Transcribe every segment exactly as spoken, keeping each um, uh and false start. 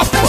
Lapa.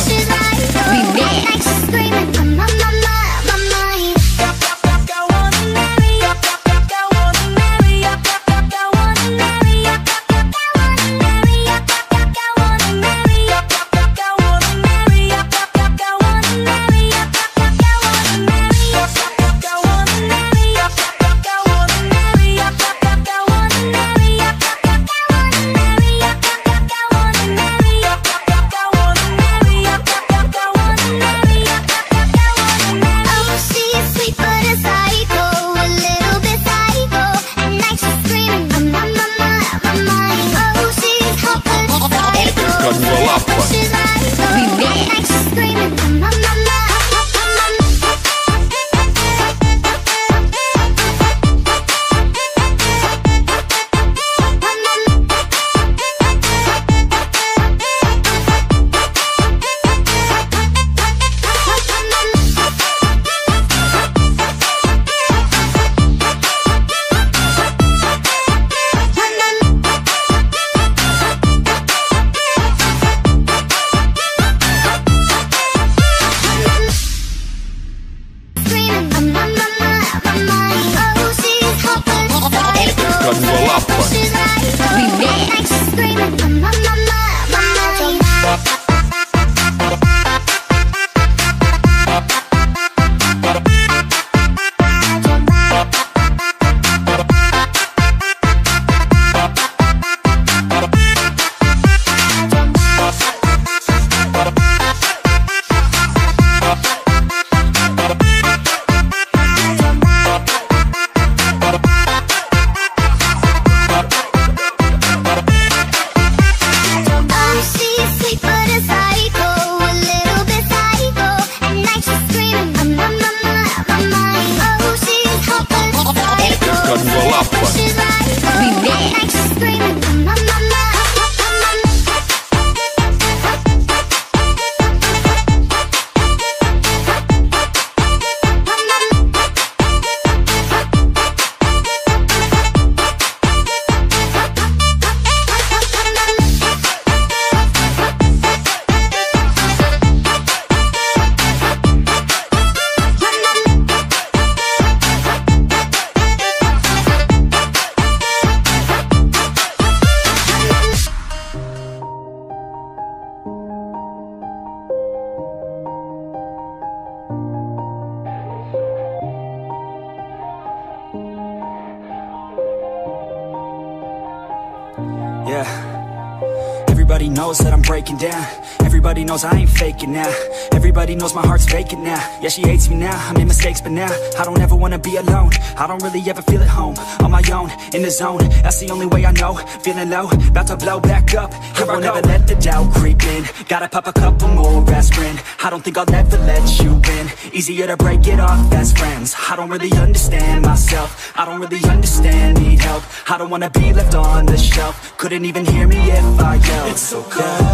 Yeah, everybody knows that I'm breaking down. Everybody knows I ain't faking now. Everybody knows my heart's vacant now. Yeah, she hates me now, I made mistakes but now I don't ever wanna be alone. I don't really ever feel at home. On my own, in the zone, that's the only way I know. Feeling low, about to blow back up. Here I won't ever let the doubt creep in. Gotta pop a couple more aspirin. I don't think I'll ever let you in. Easier to break it off best friends. I don't really understand myself. I don't really understand, need help. I don't wanna be left on the shelf. Couldn't even hear me if I yelled. It's so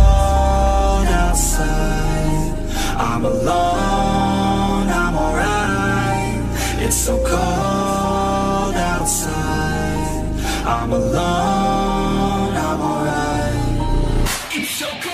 cold outside, I'm alone, I'm alright. It's so cold outside, I'm alone, I'm alright. It's so cold.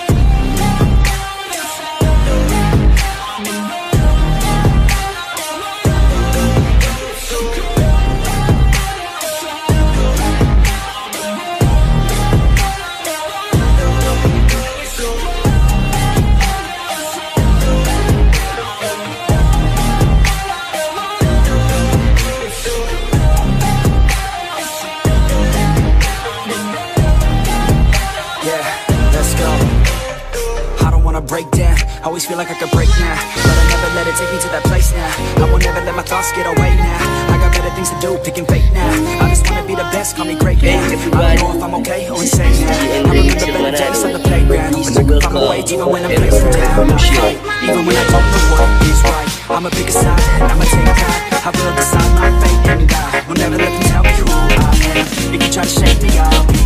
Break down, always feel like I could break now, but I never let it take me to that place now. I won't ever let my thoughts get away now. I got better things to do, picking fate now. I just wanna be the best, call me great now. I don't know if I'm okay or insane now. I remember better days on the playground, but I can find my way even when I'm facing down. Even when I don't know what is right, I'ma pick a side, I'ma take pride. I will decide my fate and die. Will never let them tell me who I am. If you try to shake me, I'll be